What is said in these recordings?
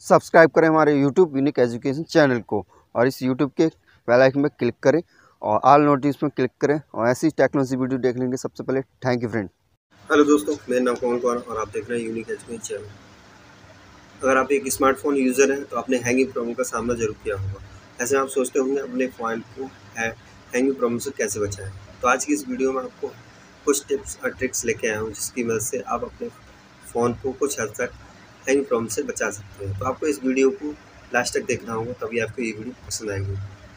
Subscribe करें हमारे YouTube unique education channel को और इस यूट्यूब के बेल आइकन पर क्लिक करें और ऑल नोटिस में क्लिक करें और ऐसी टेक्नोलॉजी वीडियो देख लेंगे सबसे पहले। Thank you friend. हेलो दोस्तों, मेरा नाम कमल कुमार और आप देख रहे हैं यूनिक एजुकेशन चैनल। अगर आप एक स्मार्टफोन यूज़र हैं तो आपने हैंगिंग प्रॉब्लम का सामना जरूर किया होगा। ऐसे आप सोचते होंगे अपने फ़ोन को हैंगिंग प्रॉब्लम से कैसे बचाएं। तो आज की इस वीडियो में आपको कुछ टिप्स और ट्रिक्स लेके आया हूँ जिसकी मदद से आप अपने फ़ोन को कुछ हद तक हैंगिंग प्रॉब्लम से बचा सकते हैं। तो आपको इस वीडियो को लास्ट तक देखना होगा, तभी आपको ये वीडियो पसंद आएगी।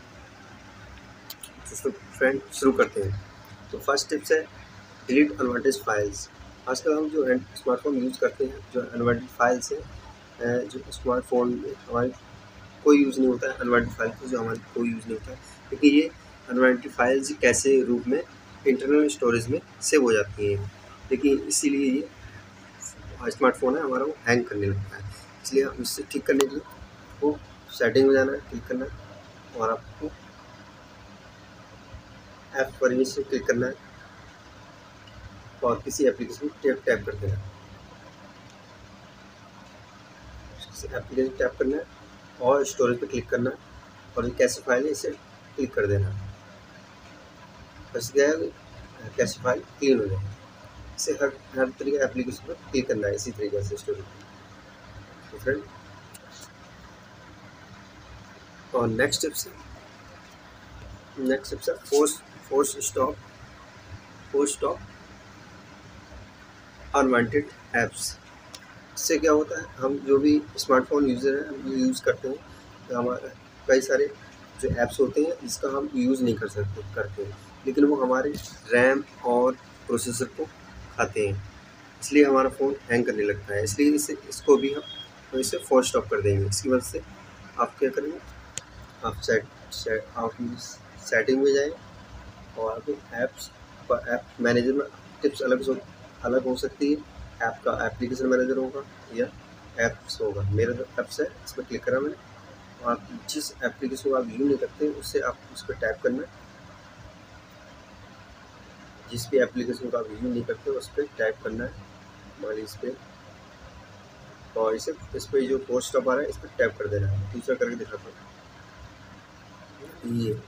तो फ्रेंड शुरू करते हैं। तो फर्स्ट टिप्स है डिलीट अनवांटेड फाइल्स। आजकल हम जो स्मार्टफोन यूज़ करते हैं, जो अनवांटेड फाइल्स हैं, जो स्मार्टफोन में हमारे कोई यूज़ नहीं होता है, अनवांटेड फाइल को जो हमारे कोई यूज़ नहीं होता है, क्योंकि ये अनवांटेड फाइल्स कैसे रूप में इंटरनल स्टोरेज में सेव हो जाती हैं। लेकिन इसीलिए ये स्मार्टफोन है हमारा वो हैंग करने लगता है। इसलिए हम इससे ठीक करने के लिए वो सेटिंग में जाना है, क्लिक करना है और आपको ऐप पर से क्लिक करना है और किसी एप्लीकेशन को टैप कर देना है। एप्लीकेशन टैप करना है और स्टोरेज पे क्लिक करना है और ये कैसे फाइल है इसे क्लिक कर देना है। बस क्या है, कैसे फाइल क्लीन हो जाएगी। इसे हर तरीके एप्लीकेशन पर क्लिक करना है इसी तरीके से स्टोरेज पे। तो फ्रेंड, और नेक्स्ट टिप्स है फोर्स स्टॉप अनवांटेड ऐप्स। इससे क्या होता है, हम जो भी स्मार्टफोन यूज़र हैं हम यूज़ करते हैं तो हमारा कई सारे जो ऐप्स होते हैं जिसका हम यूज़ नहीं करते हैं, लेकिन वो हमारे रैम और प्रोसेसर को खाते हैं, इसलिए हमारा फ़ोन हैंग करने लगता है। इसलिए इसको भी हम इसे फोर्स स्टॉप कर देंगे। इसकी वजह से आप क्या करेंगे, आप सेटिंग में जाएँ और आप ऐप मैनेजर में टिप्स अलग हो सकती है। ऐप का एप्लीकेशन मैनेजर होगा या ऐप्स होगा। मेरा जो ऐप्स है इस पर क्लिक करा मैंने और आप जिस एप्लीकेशन को आप यूज़ नहीं करते उससे आप उस पर टैप करना है। जिस भी एप्लीकेशन को आप यूज़ नहीं करते उस पर टैप करना है मान इस पर, और इस पर जो फोर्स स्टॉप आ रहा है इस पर टैप कर देना है। दूसरा करके दिखाता हूँ, ये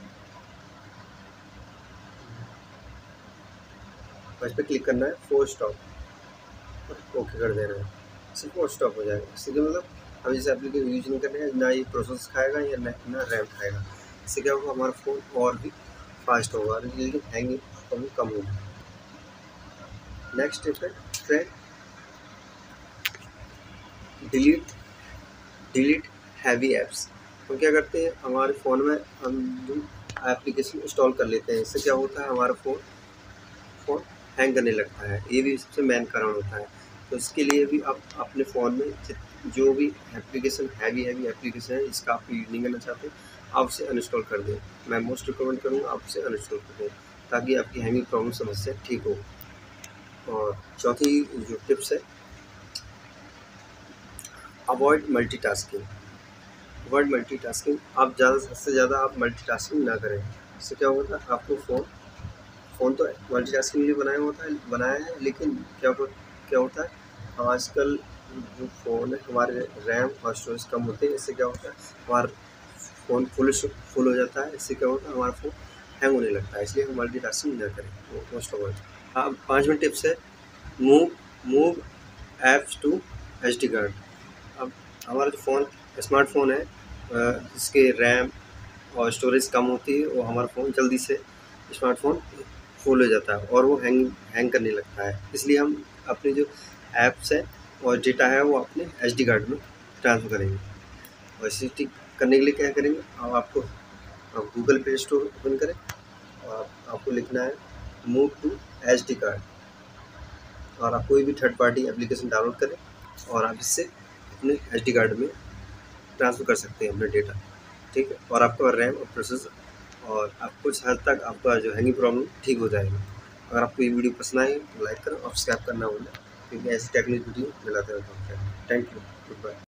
इस पर क्लिक करना है, फोर्स स्टॉप ओके कर देना है। इससे फोर्स स्टॉप हो जाएगा। इससे मतलब हम इस एप्लीकेशन यूज नहीं करने ना ये प्रोसेस खाएगा या ना रैम खाएगा। इससे क्या होगा, हमारा फ़ोन और भी फास्ट होगा लेकिन हैंगिंग प्रॉब्लम कम होगी। नेक्स्ट स्टेप है फ्रेंड, डिलीट हैवी ऐप्स। हम क्या करते हैं, हमारे फ़ोन में हम जो एप्लीकेशन इंस्टॉल कर लेते हैं, इससे क्या होता है हमारा फ़ोन हैंग करने लगता है। ये भी सबसे मेन कारण होता है। तो इसके लिए भी आप अपने फ़ोन में जो भी हैवी एप्लीकेशन है जिसका आप यूज़ नहीं करना चाहते, आप उसे अनइंस्टॉल कर दें। मैं मोस्ट रिकमेंड करूँगा आप उसे अनइंस्टॉल कर दें ताकि आपकी हैंगिंग प्रॉब्लम समस्या ठीक हो। और चौथी जो टिप्स है, अवॉइड मल्टीटास्किंग। आप ज़्यादा से ज़्यादा आप मल्टीटास्किंग ना करें। इससे क्या होता है, आपको फ़ोन तो मल्टीटास्किंग के लिए बनाया है, लेकिन क्या होता है आजकल जो फ़ोन है हमारे रैम और स्टोरेज कम होते हैं। इससे क्या होता है हमारा फ़ोन फुल हो जाता है। इससे क्या होता है हमारा फ़ोन हैंग होने लगता है। इसलिए हम मल्टीटास्किंग ना करें, वो मोस्ट अवॉइड। हाँ, 5वें टिप्स है move apps to SD card. अब हमारा जो स्मार्टफोन है जिसके रैम और स्टोरेज कम होती है, वो हमारा फ़ोन जल्दी से स्मार्टफोन फुल हो जाता है और वो हैंग करने लगता है। इसलिए हम अपने जो ऐप्स है और डेटा है वो अपने SD कार्ड में ट्रांसफ़र करेंगे। और इसे ठीक करने के लिए क्या करेंगे, आप गूगल प्ले स्टोर ओपन करें और आपको लिखना है मूव टू SD कार्ड, और आप कोई भी थर्ड पार्टी एप्लीकेशन डाउनलोड करें और आप इससे अपने SD कार्ड में ट्रांसफ़र कर सकते हैं अपना डेटा। ठीक है, और आपका रैम और प्रोसेसर और आप कुछ हद तक आपका जो हैंगिंग प्रॉब्लम ठीक हो जाएगी। अगर आपको ये वीडियो पसंद आए तो लाइक करें और सब्सक्राइब करना भूलें, क्योंकि ऐसी टेक्निक वीडियो मिलाते रहता हूँ। Thank you, good bye.